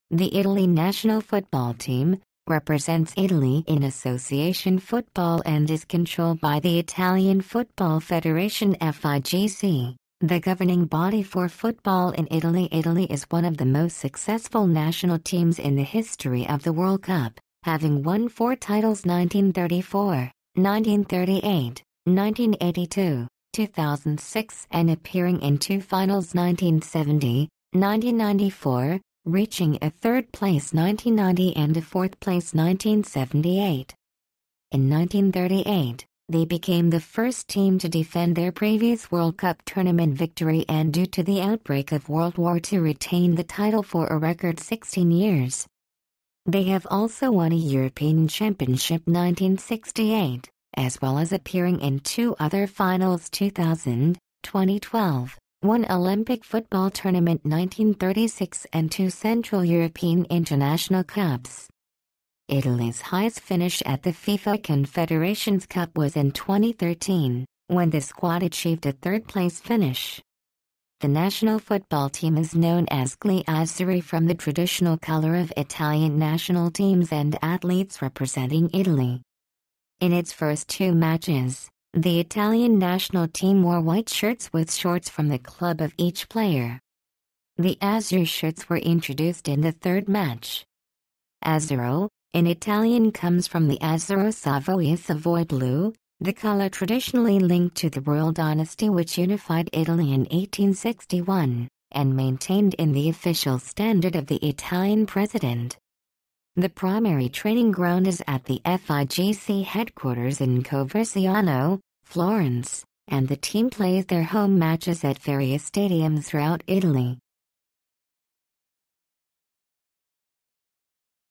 The Italy national football team represents Italy in association football and is controlled by the Italian Football Federation FIGC, the governing body for football in Italy. Italy is one of the most successful national teams in the history of the World Cup, having won 4 titles: 1934, 1938, 1982, 2006, and appearing in 2 finals: 1970, 1994, reaching a 3rd place 1990 and a 4th place 1978. In 1938, they became the first team to defend their previous World Cup tournament victory and, due to the outbreak of World War II, retained the title for a record 16 years. They have also won a European Championship 1968, as well as appearing in 2 other finals: 2000, 2012. 1 Olympic football tournament 1936 and 2 Central European International Cups. Italy's highest finish at the FIFA Confederations Cup was in 2013, when the squad achieved a 3rd-place finish. The national football team is known as Gli Azzurri from the traditional color of Italian national teams and athletes representing Italy. In its first 2 matches, the Italian national team wore white shirts with shorts from the club of each player. The Azzurri shirts were introduced in the 3rd match. Azzurro, in Italian, comes from the Azzurro Savoia, Savoy blue, the color traditionally linked to the royal dynasty which unified Italy in 1861, and maintained in the official standard of the Italian president. The primary training ground is at the FIGC headquarters in Coverciano, Florence, and the team plays their home matches at various stadiums throughout Italy.